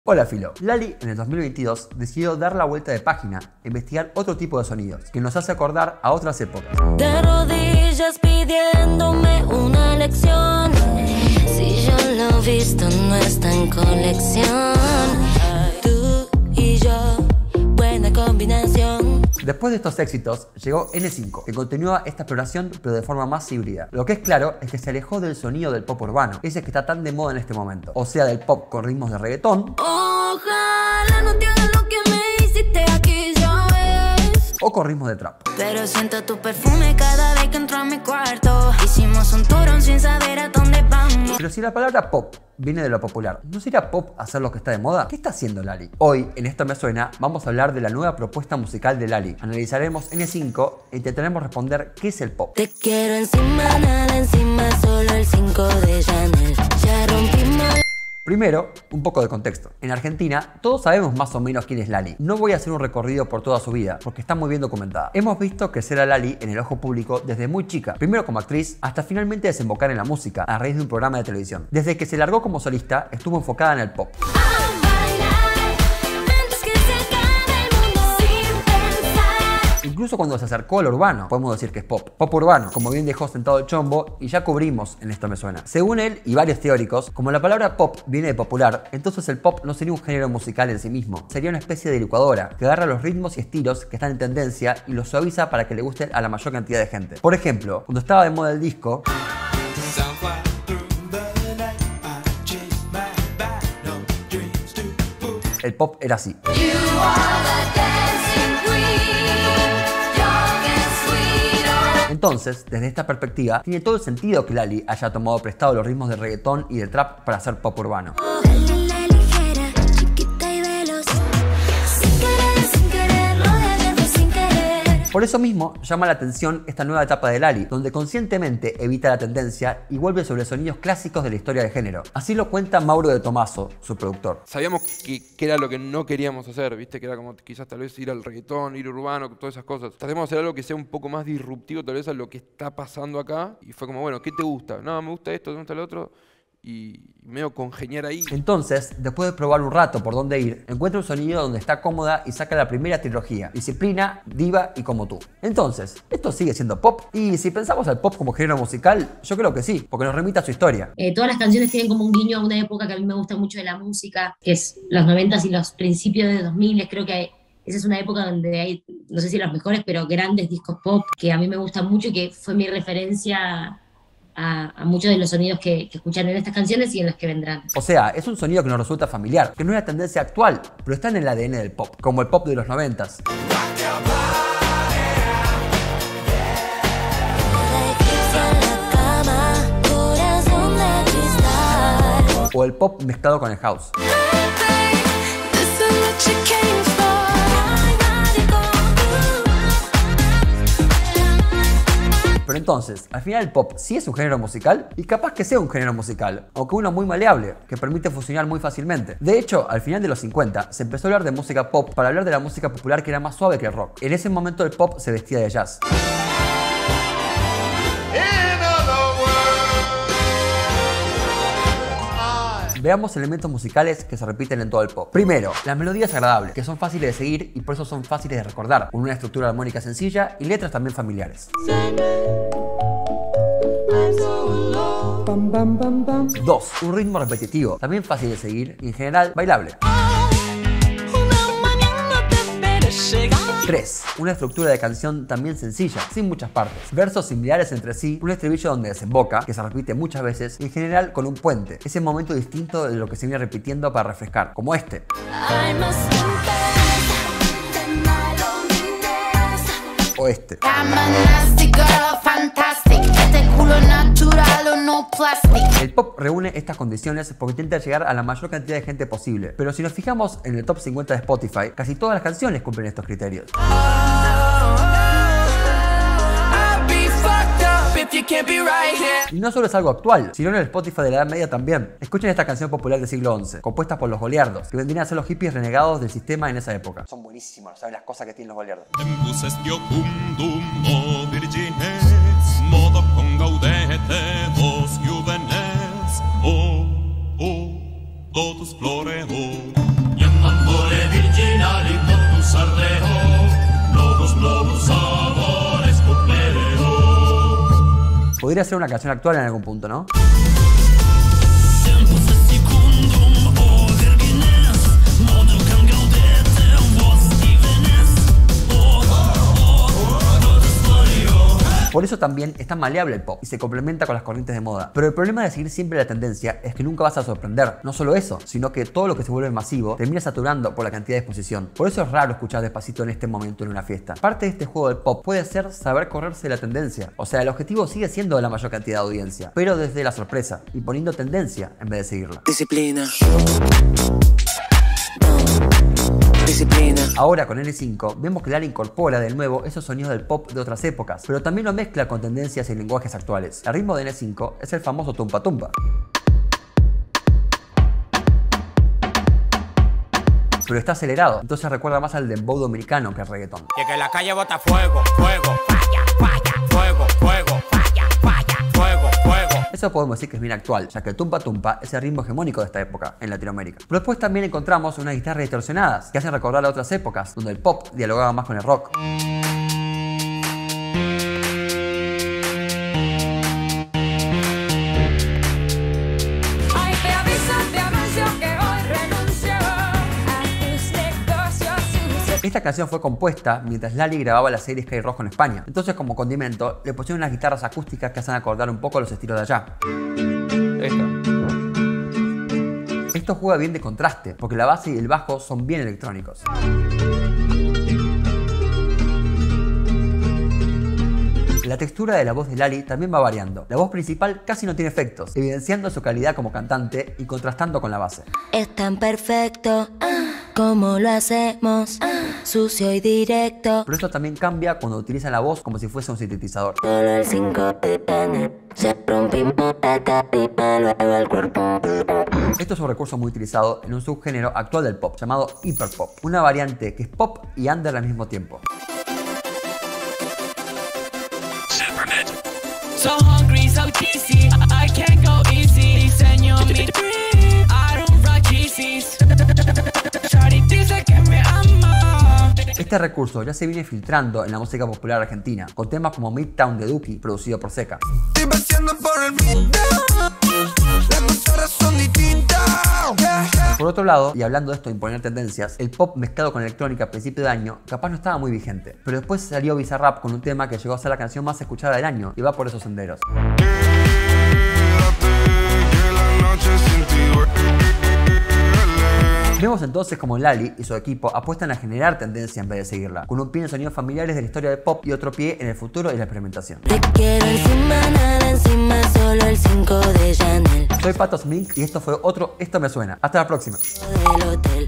Hola Filo. Lali en el 2022 decidió dar la vuelta de página e investigar otro tipo de sonidos que nos hace acordar a otras épocas. De rodillas pidiéndome una lección. Si yo lo he visto no está en colección. Tú y yo, buena combinación. Después de estos éxitos, llegó N5, que continúa esta exploración pero de forma más híbrida. Lo que es claro es que se alejó del sonido del pop urbano, ese que está tan de moda en este momento. O sea, del pop con ritmos de reggaetón. Ojalá no te hagas lo que me hiciste aquí, ya ves. O con ritmos de trap. Pero siento tu perfume cada vez que entro a mi cuarto. Hicimos un turón sin saber a dónde vamos. Pero si la palabra pop viene de lo popular, ¿no sería pop hacer lo que está de moda? ¿Qué está haciendo Lali? Hoy, en Esto Me Suena, vamos a hablar de la nueva propuesta musical de Lali. Analizaremos N5 e intentaremos responder qué es el pop. Te quiero encima, nada encima, solo el 5 de Chanel. Ya rompimos. Primero, un poco de contexto. En Argentina, todos sabemos más o menos quién es Lali. No voy a hacer un recorrido por toda su vida, porque está muy bien documentada. Hemos visto crecer a Lali en el ojo público desde muy chica, primero como actriz, hasta finalmente desembocar en la música, a raíz de un programa de televisión. Desde que se largó como solista, estuvo enfocada en el pop. Incluso cuando se acercó al urbano, podemos decir que es pop. Pop urbano, como bien dejó sentado el Chombo, y ya cubrimos en Esto Me Suena. Según él y varios teóricos, como la palabra pop viene de popular, entonces el pop no sería un género musical en sí mismo. Sería una especie de licuadora, que agarra los ritmos y estilos que están en tendencia y los suaviza para que le gusten a la mayor cantidad de gente. Por ejemplo, cuando estaba de moda el disco, el pop era así. Entonces, desde esta perspectiva, tiene todo el sentido que Lali haya tomado prestado los ritmos de reggaetón y de trap para hacer pop urbano. Por eso mismo llama la atención esta nueva etapa de Lali, donde conscientemente evita la tendencia y vuelve sobre sonidos clásicos de la historia del género. Así lo cuenta Mauro de Tomaso, su productor. Sabíamos que era lo que no queríamos hacer, ¿viste? Que era como quizás tal vez ir al reggaetón, ir urbano, todas esas cosas. Tratemos de hacer algo que sea un poco más disruptivo tal vez a lo que está pasando acá. Y fue como, bueno, ¿qué te gusta? No, me gusta esto, me gusta lo otro. Y medio congeniar ahí. Entonces, después de probar un rato por dónde ir, encuentra un sonido donde está cómoda y saca la primera trilogía: Disciplina, Diva y Como Tú. Entonces, ¿esto sigue siendo pop? Y si pensamos al pop como género musical, yo creo que sí, porque nos remite a su historia. Todas las canciones tienen como un guiño a una época que a mí me gusta mucho de la música, que es los 90s y los principios de 2000. Creo que esa es una época donde hay, no sé si los mejores, pero grandes discos pop que a mí me gustan mucho y que fue mi referencia a muchos de los sonidos que escuchan en estas canciones y en las que vendrán. O sea, es un sonido que nos resulta familiar, que no es la tendencia actual, pero está en el ADN del pop, como el pop de los 90s. O el pop mezclado con el house. Pero entonces, al final el pop sí es un género musical, y capaz que sea un género musical, aunque uno muy maleable, que permite fusionar muy fácilmente. De hecho, al final de los 50 se empezó a hablar de música pop para hablar de la música popular que era más suave que el rock. En ese momento el pop se vestía de jazz. Veamos elementos musicales que se repiten en todo el pop. Primero, las melodías agradables, que son fáciles de seguir y por eso son fáciles de recordar, con una estructura armónica sencilla y letras también familiares. 2. Un ritmo repetitivo, también fácil de seguir y en general bailable. 3. Una estructura de canción también sencilla, sin muchas partes. Versos similares entre sí, un estribillo donde desemboca, que se repite muchas veces, y en general con un puente. Ese momento distinto de lo que se viene repitiendo para refrescar, como este. O este. El pop reúne estas condiciones porque intenta llegar a la mayor cantidad de gente posible. Pero si nos fijamos en el top 50 de Spotify, casi todas las canciones cumplen estos criterios. Y no solo es algo actual, sino en el Spotify de la Edad Media también. Escuchen esta canción popular del siglo XI, compuesta por los goliardos, que vendrían a ser los hippies renegados del sistema en esa época. Son buenísimos, ¿saben las cosas que tienen los goliardos? Todos floreos. Podría ser una canción actual en algún punto, ¿no? Por eso también es tan maleable el pop y se complementa con las corrientes de moda. Pero el problema de seguir siempre la tendencia es que nunca vas a sorprender. No solo eso, sino que todo lo que se vuelve masivo termina saturando por la cantidad de exposición. Por eso es raro escuchar Despacito en este momento en una fiesta. Parte de este juego del pop puede ser saber correrse de la tendencia. O sea, el objetivo sigue siendo la mayor cantidad de audiencia, pero desde la sorpresa y poniendo tendencia en vez de seguirla. Disciplina. Ahora con N5 vemos que Lali incorpora de nuevo esos sonidos del pop de otras épocas, pero también lo mezcla con tendencias y lenguajes actuales. El ritmo de N5 es el famoso tumpa tumpa. Pero está acelerado, entonces recuerda más al dembow dominicano que al reggaetón. Y que la calle bota fuego, fuego, falla, falla, fuego, fuego, falla, falla, fuego, fuego. Eso podemos decir que es bien actual, ya que el tumpa tumpa es el ritmo hegemónico de esta época en Latinoamérica. Pero después también encontramos unas guitarras distorsionadas que hacen recordar a otras épocas, donde el pop dialogaba más con el rock. Esta canción fue compuesta mientras Lali grababa la serie Sky Rojo en España. Entonces, como condimento, le pusieron unas guitarras acústicas que hacen acordar un poco a los estilos de allá. Esto juega bien de contraste, porque la base y el bajo son bien electrónicos. La textura de la voz de Lali también va variando. La voz principal casi no tiene efectos, evidenciando su calidad como cantante y contrastando con la base. Es tan perfecto como lo hacemos, sucio y directo. Pero esto también cambia cuando utilizan la voz como si fuese un sintetizador. Solo el 5 depende, se rompimos la tarima, luego el cuerpo. Esto es un recurso muy utilizado en un subgénero actual del pop llamado hiperpop, una variante que es pop y under al mismo tiempo. So hungry, so cheesy, I can't go easy. Diseño mi dream, I don't rock cheesies. Shawty dice que me ama. Este recurso ya se viene filtrando en la música popular argentina, con temas como Midtown de Duki, producido por Seca. Estoy paseando por el midtown, las cosas son distintas. Por otro lado, y hablando de esto de imponer tendencias, el pop mezclado con electrónica a principio de año capaz no estaba muy vigente, pero después salió Bizarrap con un tema que llegó a ser la canción más escuchada del año y va por esos senderos. Vemos entonces como Lali y su equipo apuestan a generar tendencia en vez de seguirla, con un pie en sonidos familiares de la historia del pop y otro pie en el futuro y la experimentación. Te quiero encima, nada encima, solo el 5 de Chanel. Soy Pato Smink y esto fue otro Esto Me Suena. Hasta la próxima. Del hotel.